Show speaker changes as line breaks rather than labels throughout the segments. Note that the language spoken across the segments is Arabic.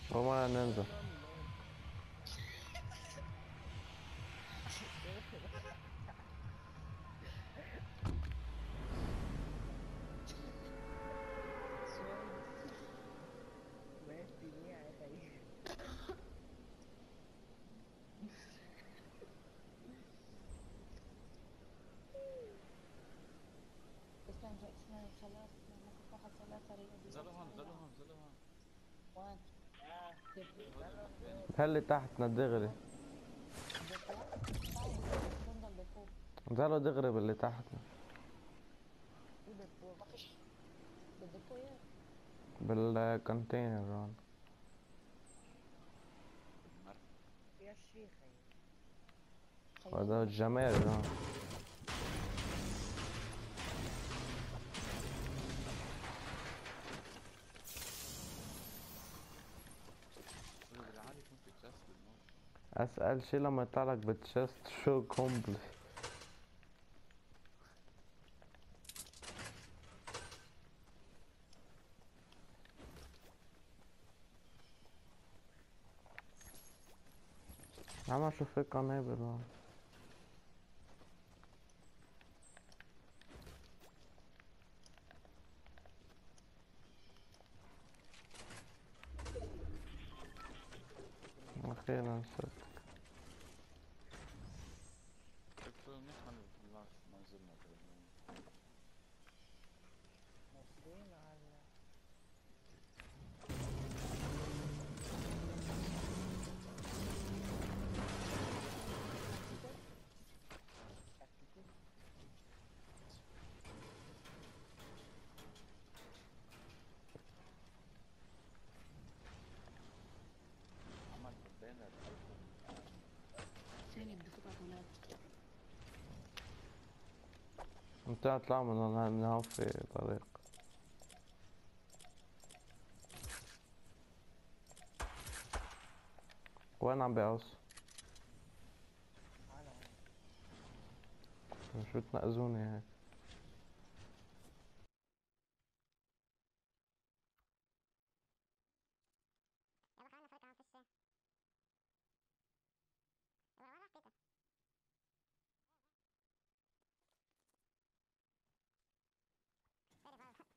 وما ننزل.
لا لا. سؤال. ما الدنيا يا خي.
اثنان اثنان ثلاث نقط واحد ثلاثة رياضيات
زلهم
سريعة.
زلهم زلهم.
وان دبي.
خدهم فين؟
خلي تحتنا دغري.
دبوا تعال دبوا بندل دبوا.
نزلوا دغري باللي تحتنا.
شو دبوا؟
ما فيش بدبوا يا
بالكونتينر هون.
المركب.
يا شيخ هي.
وهذا
خيالي مش
الجمال هون.
قولوا بالعالي يكون في تشست بالنص.
اسأل شي لما يطلعلك بالتشست شو كومبلي. عم اشوف في قنابل هون. اخيرا صرت.
شفتوا منيح ما نزلنا تقريبا.
وصلنا هلا.
تكتيكات.
تكتيكو.
عمل قدامنا بحيث
ثاني بدي فوت على الولاد.
انت اطلع من هون في طريق. وين عم بيعوز؟
تعال هون.
شو تنقزوني هيك؟
يلا خلينا نفوت كمان في الشارع. يلا وين رحت انت؟ سوري بقى.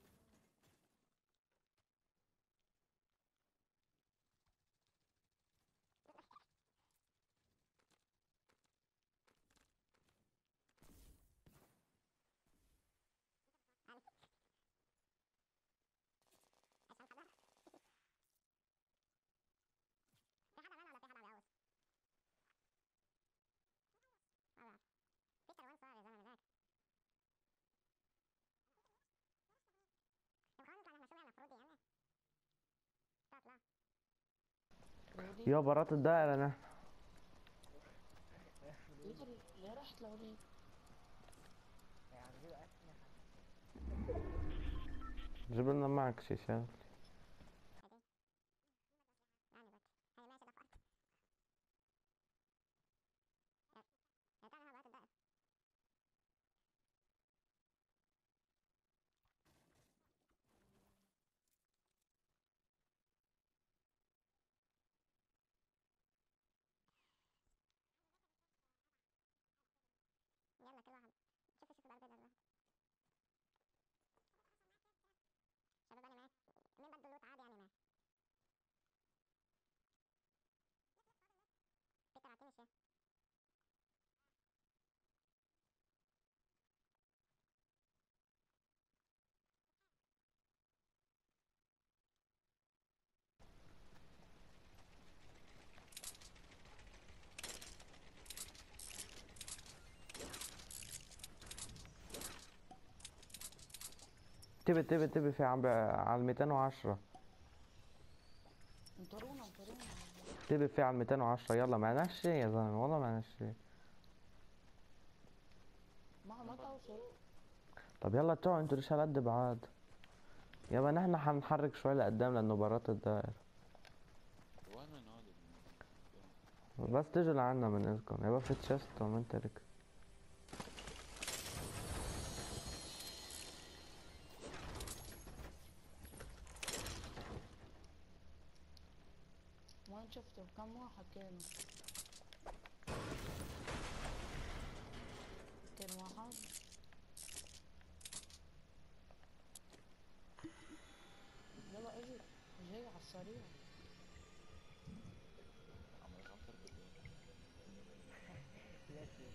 يعني عشان حدا. في حدا معنا ولا في حدا عم بيعوز؟ ما بعرف. بيتر وين صار يا زلمه هناك؟ طب خلينا نطلع نحن شو يعني المفروض يعني؟ لا.
الوليد
يا برات الدائرة نحن.
فرودي.
ليه رحت لوليد؟
يعني جيب أسلحة.
جيب لنا معك شي شغل.
هيدي. يعني بك. هي ماشي دفعت. يا تعال هلا وقت الدائرة. يلا كل واحد شوف شوف بعد الواحد. شباب انا معك. مين بده اللوت عادي انا معك. بيتر اعطيني شيء.
تبي في على 210.
انطرونا انطرونا.
تبي في على 210. يلا معناش شي يا زلمة والله معناش شي.
ما توصلوا.
طب يلا تعوا انتوا ليش هالقد بعاد؟ يابا نحن حنحرك شوي لقدام لانه برات الدائرة.
وين هذا
بس تجوا لعنا من اذنكم. يابا في تشست ومن ترك.
وين شفته كم واحد كانوا؟ كان واحد. يلا اجي، جاي على السريع.
عمال يخطر بالله.
فلاش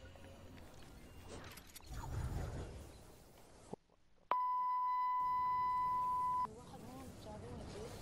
في واحد هون بتساعدوني كيف؟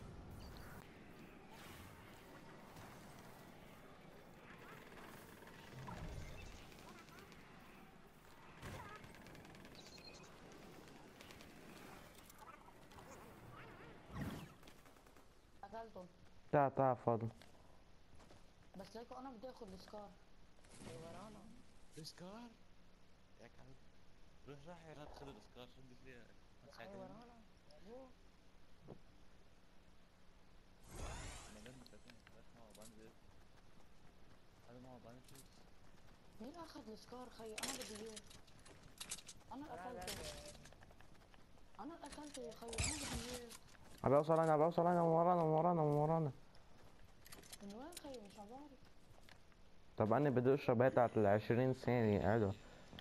قتلتهم.
تعال فاضل.
بس ليكو انا بدي اخذ السكار.
ورانا.
الاسكار يا كلب. روح راح يا راد خذ الاسكار شو بدي فيها؟ ما
اي
تساعدني؟
ورانا. هو
انا لما تكون ثلاث معه بنزل. هذا معه بنزل.
مين اخذ السكار خي؟ انا بدي اياه. انا
لا
اكلته. انا اكلته يا خي، انا بدي اياه.
عم بوصل انا من ورانا.
من وين خي؟ مش عبالي.
طب انا بدي اشرب هاي تاعت ال20 ثانية قعدوا.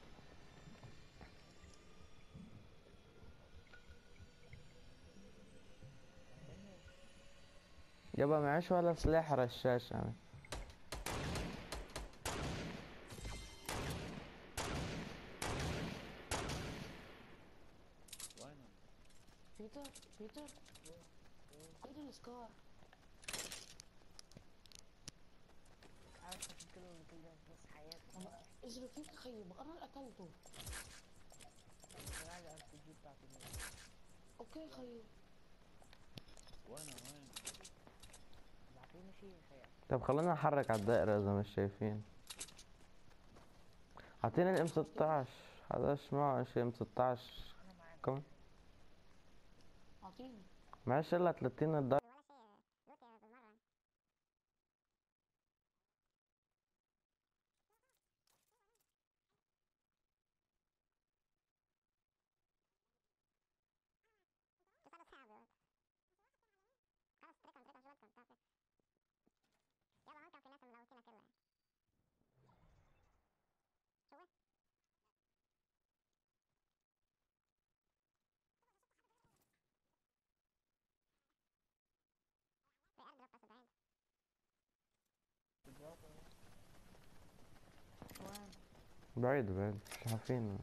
يابا معيش ولا سلاح رشاش يعني.
وينهم؟
بيتر بيتر خذ السكار.
عارف كلهم كده بس حياتي.
اجري فيك خي، بقى انا اللي اكلته.
انا الار بي جي بتاعتي دي.
اوكي خي.
وين؟
بعطيني شيء خير.
طب خلينا نحرك على الدائرة اذا مش شايفين. اعطيني الام 16. حداش معه شي ام 16
انا معاك.
كم؟
اعطيني.
معيش الا 30 الدار.
ولا شيء لوت بالمرة. تصل صعب. خلاص تركهم شغلتكم تعرف. يلا هون كان في ناس ملوتينها كلها. شو هو؟ في اير دروب بس بعيد.
وين؟
بعيد مش عارفين.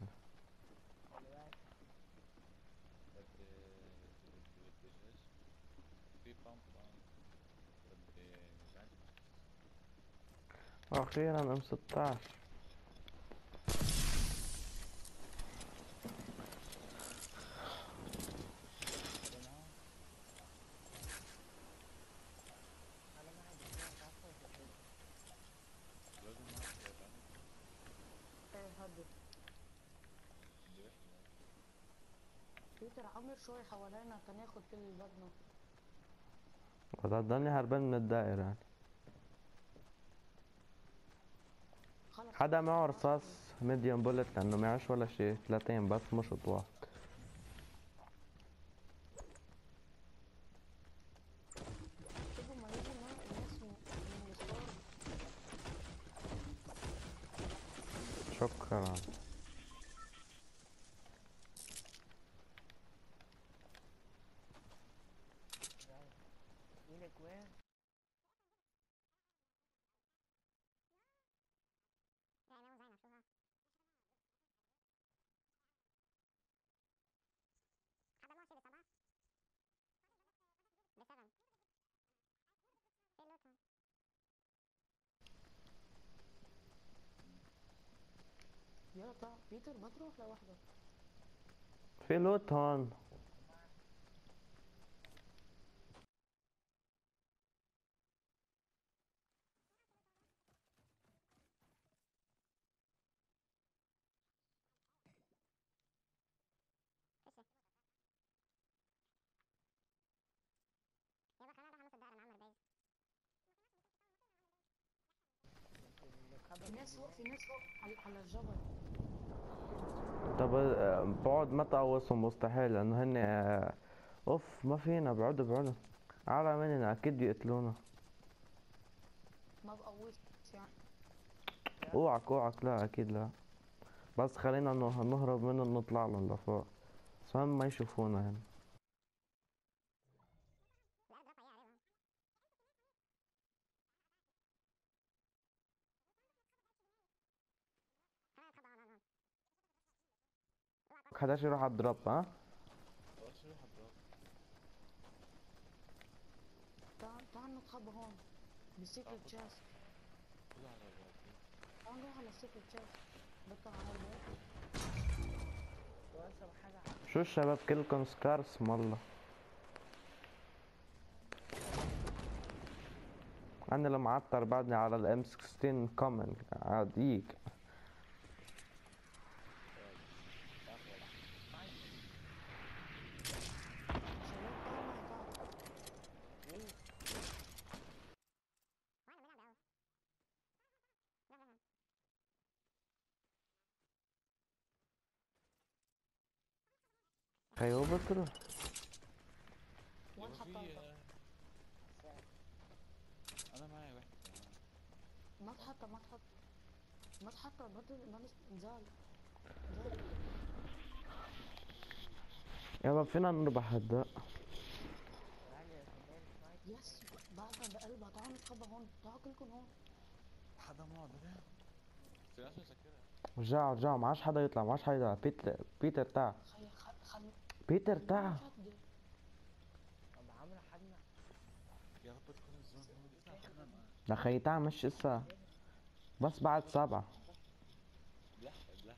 بدي شو اسمه؟ في بامب بدي بنزل.
اخيرا ام 16.
هذا معه؟
انا معاك بس عارفه وتحب.
لازم معه شوية بنزل.
ايه هدي.
بدي وحدة.
بيتر عمر شوي حوالينا كان ياخد كل اللي بدنا.
ضلني هربان من الدائرة يعني.
خلص.
حدا معه رصاص ميديوم بولت لانه معيش ولا شي. 3 بس مشط واحد.
شوفوا ما يجي الناس من السكار.
شكرا.
يجيلك وين؟
زينة وزينة شو ها؟ حدا ماشي ب7 ب7 في لوت هون.
يلا تعال بيتر ما تروح لوحدك.
في لوت هون.
فيش. يلا خلينا نروح نص الدائرة نعمر بيز.
في ناس فوق، في ناس فوق على الجبل.
طب بقعد ما تقوصهم مستحيل لانه هن اوف ما فينا. بعدوا. اعلى مننا اكيد بيقتلونا.
ما بقويش يعني.
اوعك اوعك، لا اكيد لا. بس خلينا نهرب منهم نطلع لهم لفوق، بس المهم ما يشوفونا هنا. حداش يروح على الدروب ها.
خلاص روح اضرب.
تعال نتخبى هون بالسيكريت تشيست.
خد على الراس.
تعال نروح على السيكريت تشيست. بطل على البيت.
وانسى حاجة
شو الشباب كلكم سكار اسم الله. انا اللي معطر بعدني على الام 16 كومن عاديك. خيو بتروح.
وين
يبقى
حطيتها؟
انا معايا واحد.
ما تحطها ما تحطها ما انزال.
يابا فينا نربح هدا.
تعالى يا شباب سنايبر.
يس بعدها بقلبها. تعالوا نتخبى هون. تعالوا كلكم هون.
حدا معه ده في ناس مسكرها.
رجعوا معاش حدا يطلع، معاش حدا يطلع. بيتر تعال.
خلي
بيتر تعال.
طب عمرو حدنا.
يا رب تكون الزون هو لسه حنا معاه.
لا خي تعال مش هسه، بس بعد 7.
بلحق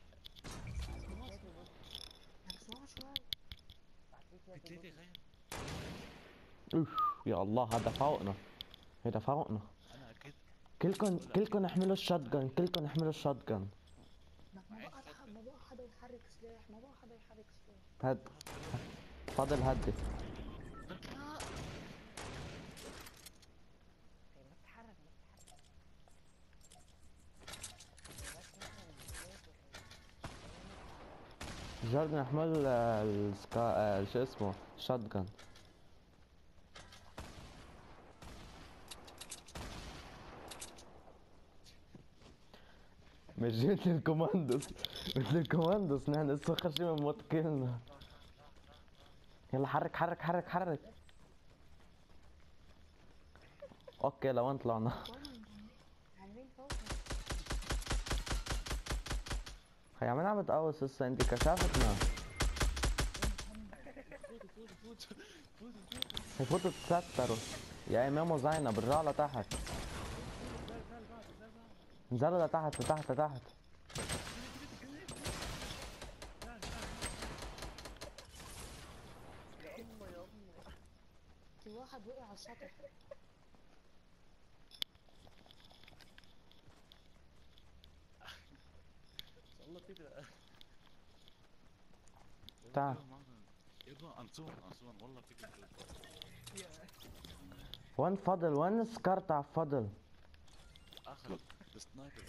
اسمعوا شوي.
بعتيك
في
يا
تلاتة غير.
اوف يا الله، هذا فوقنا، هذا فوقنا.
انا اكيد
كلكم احملوا الشوت جن، كلكم احملوا الشوت جن.
ما بقى حدا يحرك سلاح. سلاح.
هد فاضل هدي.
ما تتحرك بس مثلا
جاردن احمل شو اسمه شوت جن. مش مثل الكوماندوس، مثل الكوماندوس نحن لسه خشي من موت كلنا. يلا حرك. اوكي لوين طلعنا؟
عاملين فوق.
خي عم بتقوص هسه، انت كشافتنا. فوتوا تستروا يا امام وزينب، ارجعوا لتحت. انزلوا لتحت.
في واحد وقع على السطح.
والله كده.
تعال.
يبا انصون والله فكرة.
وين فضل؟ وين السكار تاع فضل؟
اخر السنايبر.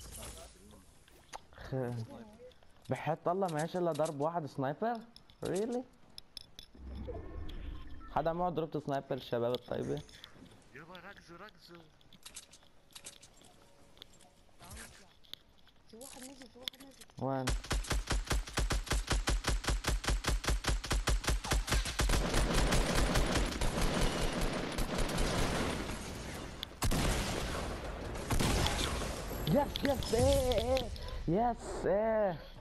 بحط الله ما الا ضرب واحد سنايبر؟ ريلي؟ حدا معه ضربت سنايبر الشباب الطيبة؟
يبا ركزوا.
في واحد نزل.
وين؟ يس ايه يس ايه